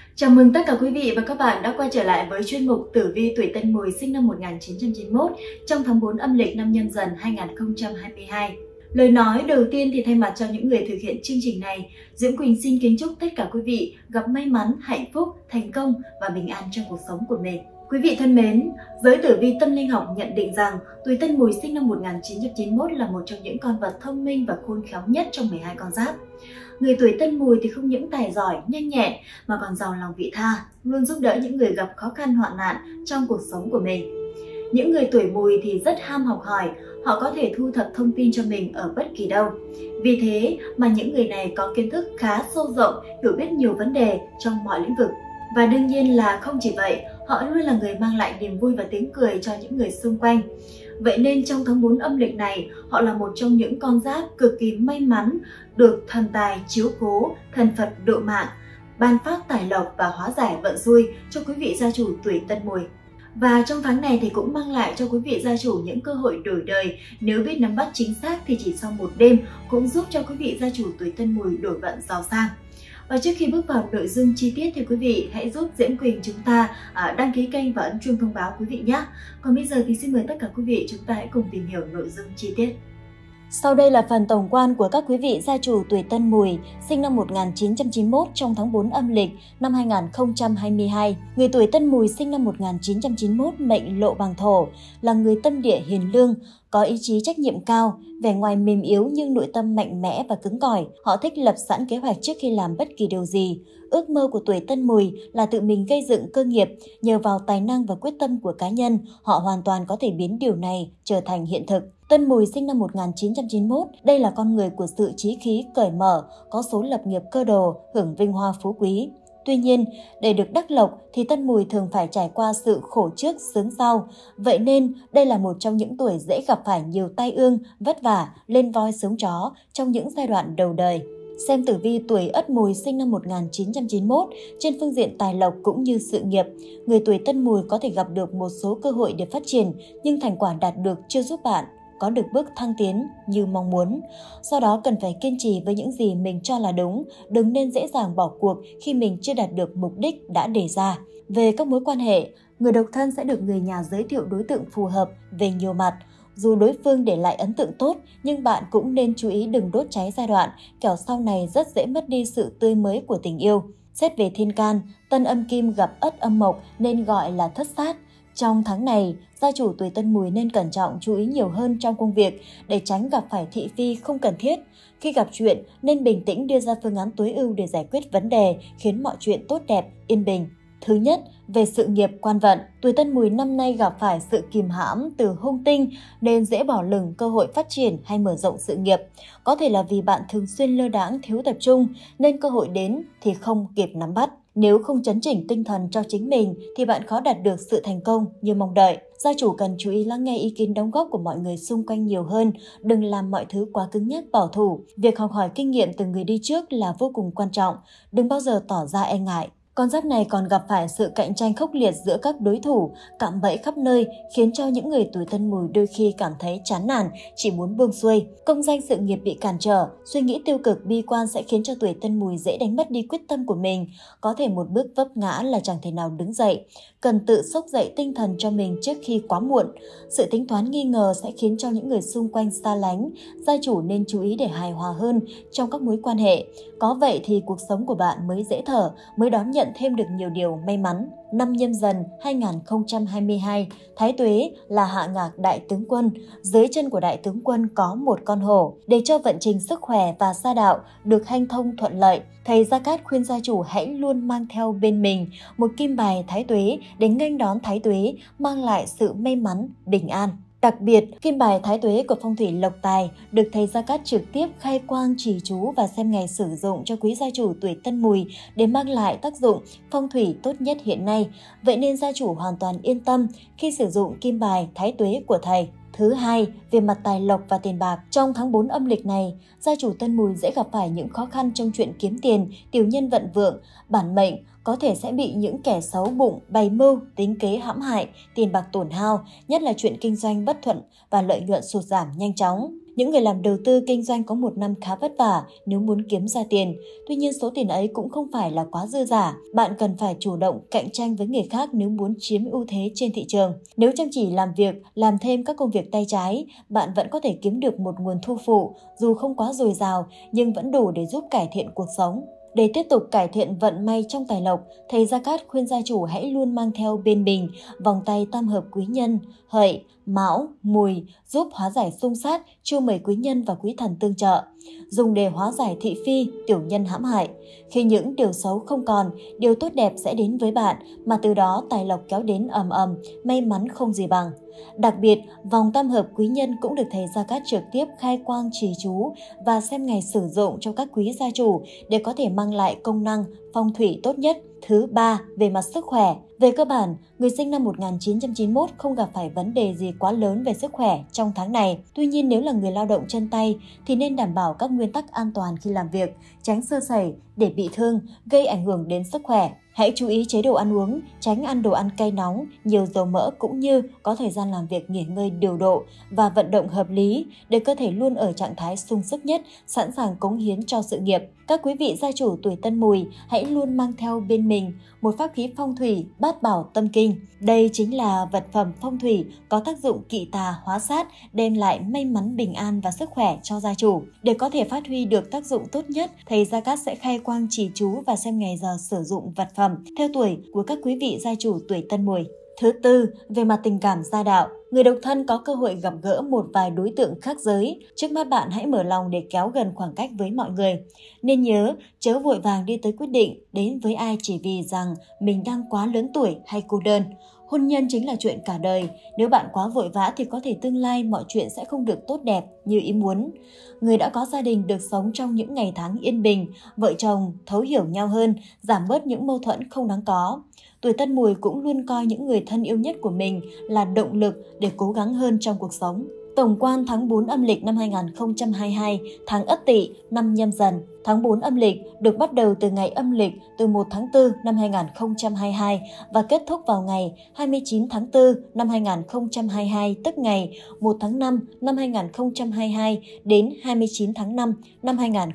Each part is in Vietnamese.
Chào mừng tất cả quý vị và các bạn đã quay trở lại với chuyên mục Tử vi tuổi Tân Mùi sinh năm 1991 trong tháng 4 âm lịch năm Nhâm Dần 2022. Lời nói đầu tiên thì thay mặt cho những người thực hiện chương trình này, Diễm Quỳnh xin kính chúc tất cả quý vị gặp may mắn, hạnh phúc, thành công và bình an trong cuộc sống của mình. Quý vị thân mến, giới tử vi tâm linh học nhận định rằng tuổi Tân Mùi sinh năm 1991 là một trong những con vật thông minh và khôn khéo nhất trong 12 con giáp. Người tuổi Tân Mùi thì không những tài giỏi, nhanh nhẹn mà còn giàu lòng vị tha, luôn giúp đỡ những người gặp khó khăn hoạn nạn trong cuộc sống của mình. Những người tuổi Mùi thì rất ham học hỏi, họ có thể thu thập thông tin cho mình ở bất kỳ đâu. Vì thế mà những người này có kiến thức khá sâu rộng, hiểu biết nhiều vấn đề trong mọi lĩnh vực. Và đương nhiên là không chỉ vậy, họ luôn là người mang lại niềm vui và tiếng cười cho những người xung quanh. Vậy nên trong tháng 4 âm lịch này, họ là một trong những con giáp cực kỳ may mắn, được thần tài chiếu cố, thần Phật độ mạng, ban phát tài lộc và hóa giải vận xui cho quý vị gia chủ tuổi Tân Mùi. Và trong tháng này thì cũng mang lại cho quý vị gia chủ những cơ hội đổi đời, nếu biết nắm bắt chính xác thì chỉ sau một đêm cũng giúp cho quý vị gia chủ tuổi Tân Mùi đổi vận giàu sang. Và trước khi bước vào nội dung chi tiết thì quý vị hãy giúp Diễm Quỳnh chúng ta đăng ký kênh và ấn chuông thông báo quý vị nhé. Còn bây giờ thì xin mời tất cả quý vị chúng ta hãy cùng tìm hiểu nội dung chi tiết. Sau đây là phần tổng quan của các quý vị gia chủ tuổi Tân Mùi sinh năm 1991 trong tháng 4 âm lịch năm 2022. Người tuổi Tân Mùi sinh năm 1991 mệnh Lộ Bằng Thổ, là người tâm địa hiền lương, có ý chí trách nhiệm cao, vẻ ngoài mềm yếu nhưng nội tâm mạnh mẽ và cứng cỏi. Họ thích lập sẵn kế hoạch trước khi làm bất kỳ điều gì. Ước mơ của tuổi Tân Mùi là tự mình gây dựng cơ nghiệp, nhờ vào tài năng và quyết tâm của cá nhân, họ hoàn toàn có thể biến điều này trở thành hiện thực. Tân Mùi sinh năm 1991, đây là con người của sự chí khí cởi mở, có số lập nghiệp cơ đồ, hưởng vinh hoa phú quý. Tuy nhiên, để được đắc lộc thì Tân Mùi thường phải trải qua sự khổ trước sướng sau. Vậy nên, đây là một trong những tuổi dễ gặp phải nhiều tai ương, vất vả, lên voi sống chó trong những giai đoạn đầu đời. Xem tử vi tuổi Ất Mùi sinh năm 1991 trên phương diện tài lộc cũng như sự nghiệp, người tuổi Tân Mùi có thể gặp được một số cơ hội để phát triển, nhưng thành quả đạt được chưa giúp bạn có được bước thăng tiến như mong muốn. Do đó cần phải kiên trì với những gì mình cho là đúng, đừng nên dễ dàng bỏ cuộc khi mình chưa đạt được mục đích đã đề ra. Về các mối quan hệ, người độc thân sẽ được người nhà giới thiệu đối tượng phù hợp về nhiều mặt. Dù đối phương để lại ấn tượng tốt, nhưng bạn cũng nên chú ý đừng đốt cháy giai đoạn, kẻo sau này rất dễ mất đi sự tươi mới của tình yêu. Xét về thiên can, Tân âm kim gặp Ất âm mộc nên gọi là thất sát. Trong tháng này, gia chủ tuổi Tân Mùi nên cẩn trọng chú ý nhiều hơn trong công việc để tránh gặp phải thị phi không cần thiết. Khi gặp chuyện, nên bình tĩnh đưa ra phương án tối ưu để giải quyết vấn đề, khiến mọi chuyện tốt đẹp, yên bình. Thứ nhất, về sự nghiệp quan vận, tuổi Tân Mùi năm nay gặp phải sự kìm hãm từ hung tinh nên dễ bỏ lửng cơ hội phát triển hay mở rộng sự nghiệp. Có thể là vì bạn thường xuyên lơ đãng, thiếu tập trung nên cơ hội đến thì không kịp nắm bắt. Nếu không chấn chỉnh tinh thần cho chính mình thì bạn khó đạt được sự thành công như mong đợi. Gia chủ cần chú ý lắng nghe ý kiến đóng góp của mọi người xung quanh nhiều hơn, đừng làm mọi thứ quá cứng nhắc bảo thủ. Việc học hỏi kinh nghiệm từ người đi trước là vô cùng quan trọng, đừng bao giờ tỏ ra e ngại. Con giáp này còn gặp phải sự cạnh tranh khốc liệt giữa các đối thủ, cạm bẫy khắp nơi, khiến cho những người tuổi Tân Mùi đôi khi cảm thấy chán nản, chỉ muốn buông xuôi. Công danh sự nghiệp bị cản trở, suy nghĩ tiêu cực bi quan sẽ khiến cho tuổi Tân Mùi dễ đánh mất đi quyết tâm của mình. Có thể một bước vấp ngã là chẳng thể nào đứng dậy. Cần tự xốc dậy tinh thần cho mình trước khi quá muộn. Sự tính toán nghi ngờ sẽ khiến cho những người xung quanh xa lánh. Gia chủ nên chú ý để hài hòa hơn trong các mối quan hệ. Có vậy thì cuộc sống của bạn mới dễ thở, mới đón nhận thêm được nhiều điều may mắn. Năm Nhâm Dần 2022, Thái Tuế là hạ ngạc đại tướng quân. Dưới chân của đại tướng quân có một con hổ. Để cho vận trình sức khỏe và gia đạo được hanh thông thuận lợi, thầy Gia Cát khuyên gia chủ hãy luôn mang theo bên mình một kim bài Thái Tuế để nghênh đón Thái Tuế, mang lại sự may mắn, bình an. Đặc biệt, kim bài Thái Tuế của phong thủy Lộc Tài được thầy Gia Cát trực tiếp khai quang chỉ chú và xem ngày sử dụng cho quý gia chủ tuổi Tân Mùi để mang lại tác dụng phong thủy tốt nhất hiện nay. Vậy nên gia chủ hoàn toàn yên tâm khi sử dụng kim bài Thái Tuế của thầy. Thứ hai, về mặt tài lộc và tiền bạc, trong tháng 4 âm lịch này, gia chủ Tân Mùi dễ gặp phải những khó khăn trong chuyện kiếm tiền, tiểu nhân vận vượng, bản mệnh có thể sẽ bị những kẻ xấu bụng bày mưu, tính kế hãm hại, tiền bạc tổn hao, nhất là chuyện kinh doanh bất thuận và lợi nhuận sụt giảm nhanh chóng. Những người làm đầu tư kinh doanh có một năm khá vất vả nếu muốn kiếm ra tiền. Tuy nhiên số tiền ấy cũng không phải là quá dư dả. Bạn cần phải chủ động cạnh tranh với người khác nếu muốn chiếm ưu thế trên thị trường. Nếu chăm chỉ làm việc, làm thêm các công việc tay trái, bạn vẫn có thể kiếm được một nguồn thu phụ, dù không quá dồi dào nhưng vẫn đủ để giúp cải thiện cuộc sống. Để tiếp tục cải thiện vận may trong tài lộc, thầy Gia Cát khuyên gia chủ hãy luôn mang theo bên mình vòng tay tam hợp quý nhân, hợi, mão, mùi, giúp hóa giải xung sát, chiêu mời quý nhân và quý thần tương trợ, dùng để hóa giải thị phi, tiểu nhân hãm hại. Khi những điều xấu không còn, điều tốt đẹp sẽ đến với bạn, mà từ đó tài lộc kéo đến ầm ầm, may mắn không gì bằng. Đặc biệt, vòng tam hợp quý nhân cũng được thầy Gia Cát trực tiếp khai quang trì chú và xem ngày sử dụng cho các quý gia chủ để có thể mang lại công năng phong thủy tốt nhất. Thứ ba, về mặt sức khỏe. Về cơ bản, người sinh năm 1991 không gặp phải vấn đề gì quá lớn về sức khỏe trong tháng này. Tuy nhiên nếu là người lao động chân tay thì nên đảm bảo các nguyên tắc an toàn khi làm việc, tránh sơ sẩy để bị thương, gây ảnh hưởng đến sức khỏe. Hãy chú ý chế độ ăn uống, tránh ăn đồ ăn cay nóng, nhiều dầu mỡ cũng như có thời gian làm việc nghỉ ngơi điều độ và vận động hợp lý để cơ thể luôn ở trạng thái sung sức nhất, sẵn sàng cống hiến cho sự nghiệp. Các quý vị gia chủ tuổi Tân Mùi hãy luôn mang theo bên mình một pháp khí phong thủy Bát Bảo Tâm Kinh. Đây chính là vật phẩm phong thủy có tác dụng kỵ tà hóa sát, đem lại may mắn bình an và sức khỏe cho gia chủ. Để có thể phát huy được tác dụng tốt nhất, thầy Gia Cát sẽ khai quang trì chú và xem ngày giờ sử dụng vật phẩm theo tuổi của các quý vị gia chủ tuổi Tân Mùi. Thứ tư, về mặt tình cảm gia đạo. Người độc thân có cơ hội gặp gỡ một vài đối tượng khác giới. Trước mắt bạn hãy mở lòng để kéo gần khoảng cách với mọi người. Nên nhớ, chớ vội vàng đi tới quyết định đến với ai chỉ vì rằng mình đang quá lớn tuổi hay cô đơn. Hôn nhân chính là chuyện cả đời. Nếu bạn quá vội vã thì có thể tương lai mọi chuyện sẽ không được tốt đẹp như ý muốn. Người đã có gia đình được sống trong những ngày tháng yên bình, vợ chồng thấu hiểu nhau hơn, giảm bớt những mâu thuẫn không đáng có. Tuổi Tân Mùi cũng luôn coi những người thân yêu nhất của mình là động lực để cố gắng hơn trong cuộc sống. Tổng quan tháng 4 âm lịch năm 2022, tháng Ất Tỵ, năm Nhâm Dần. Tháng 4 âm lịch được bắt đầu từ ngày âm lịch từ 1 tháng 4 năm 2022 và kết thúc vào ngày 29 tháng 4 năm 2022, tức ngày 1 tháng 5 năm 2022 đến 29 tháng 5 năm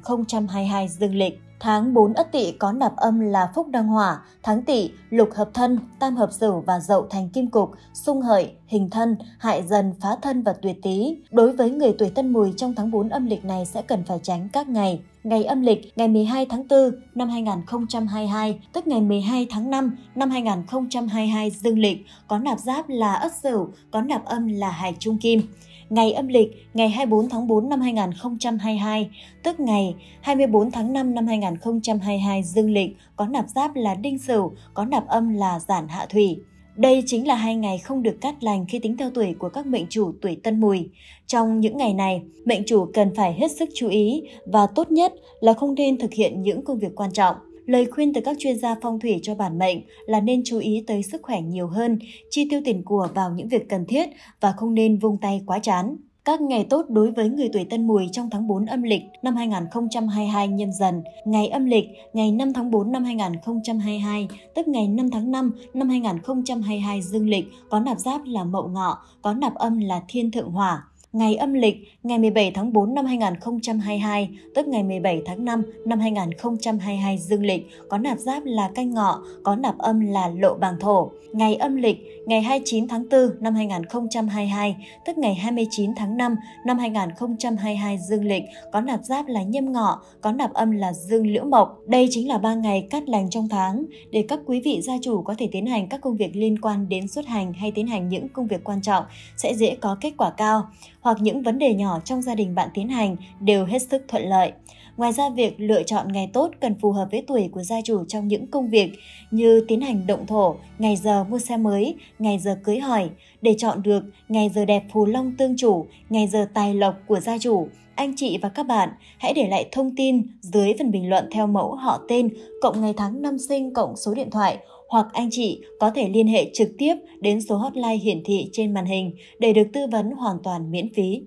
2022 dương lịch. Tháng 4 Ất Tỵ có nạp âm là Phúc Đăng Hỏa, tháng Tỵ, Lục hợp thân, Tam hợp Sửu và Dậu thành Kim Cục, xung Hợi, hình thân, hại Dần, phá thân và Tuyệt Tý. Đối với người tuổi Tân Mùi trong tháng 4 âm lịch này sẽ cần phải tránh các ngày. Ngày âm lịch ngày 12 tháng 4 năm 2022, tức ngày 12 tháng 5 năm 2022 dương lịch, có nạp giáp là Ất Sửu, có nạp âm là Hải Trung Kim. Ngày âm lịch ngày 24 tháng 4 năm 2022, tức ngày 24 tháng 5 năm 2022 dương lịch, có nạp giáp là Đinh Sửu, có nạp âm là Giản Hạ Thủy. Đây chính là 2 ngày không được cát lành khi tính theo tuổi của các mệnh chủ tuổi Tân Mùi. Trong những ngày này, mệnh chủ cần phải hết sức chú ý và tốt nhất là không nên thực hiện những công việc quan trọng. Lời khuyên từ các chuyên gia phong thủy cho bản mệnh là nên chú ý tới sức khỏe nhiều hơn, chi tiêu tiền của vào những việc cần thiết và không nên vung tay quá chán. Các ngày tốt đối với người tuổi Tân Mùi trong tháng 4 âm lịch năm 2022 Nhâm Dần. Ngày âm lịch ngày 5 tháng 4 năm 2022, tức ngày 5 tháng 5 năm 2022 dương lịch, có nạp giáp là Mậu Ngọ, có nạp âm là Thiên Thượng Hỏa. Ngày âm lịch ngày 17 tháng 4 năm 2022, tức ngày 17 tháng 5 năm 2022 dương lịch, có nạp giáp là Canh Ngọ, có nạp âm là Lộ Bàng Thổ. Ngày âm lịch ngày 29 tháng 4 năm 2022, tức ngày 29 tháng 5 năm 2022 dương lịch, có nạp giáp là Nhâm Ngọ, có nạp âm là Dương Liễu Mộc. Đây chính là 3 ngày cát lành trong tháng để các quý vị gia chủ có thể tiến hành các công việc liên quan đến xuất hành hay tiến hành những công việc quan trọng sẽ dễ có kết quả cao, hoặc những vấn đề nhỏ trong gia đình bạn tiến hành đều hết sức thuận lợi. Ngoài ra, việc lựa chọn ngày tốt cần phù hợp với tuổi của gia chủ trong những công việc như tiến hành động thổ, ngày giờ mua xe mới, ngày giờ cưới hỏi. Để chọn được ngày giờ đẹp phù long tương chủ, ngày giờ tài lộc của gia chủ, anh chị và các bạn hãy để lại thông tin dưới phần bình luận theo mẫu họ tên, cộng ngày tháng năm sinh, cộng số điện thoại, hoặc anh chị có thể liên hệ trực tiếp đến số hotline hiển thị trên màn hình để được tư vấn hoàn toàn miễn phí.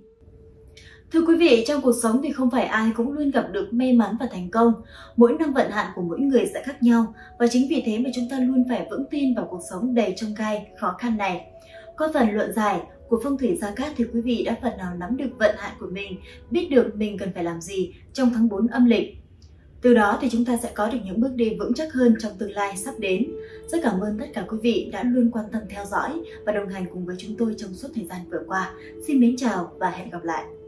Thưa quý vị, trong cuộc sống thì không phải ai cũng luôn gặp được may mắn và thành công. Mỗi năm vận hạn của mỗi người sẽ khác nhau và chính vì thế mà chúng ta luôn phải vững tin vào cuộc sống đầy chông gai, khó khăn này. Qua phần luận giải, của phong thủy Gia Cát thì quý vị đã phần nào nắm được vận hạn của mình, biết được mình cần phải làm gì trong tháng 4 âm lịch. Từ đó thì chúng ta sẽ có được những bước đi vững chắc hơn trong tương lai sắp đến. Rất cảm ơn tất cả quý vị đã luôn quan tâm theo dõi và đồng hành cùng với chúng tôi trong suốt thời gian vừa qua. Xin mến chào và hẹn gặp lại!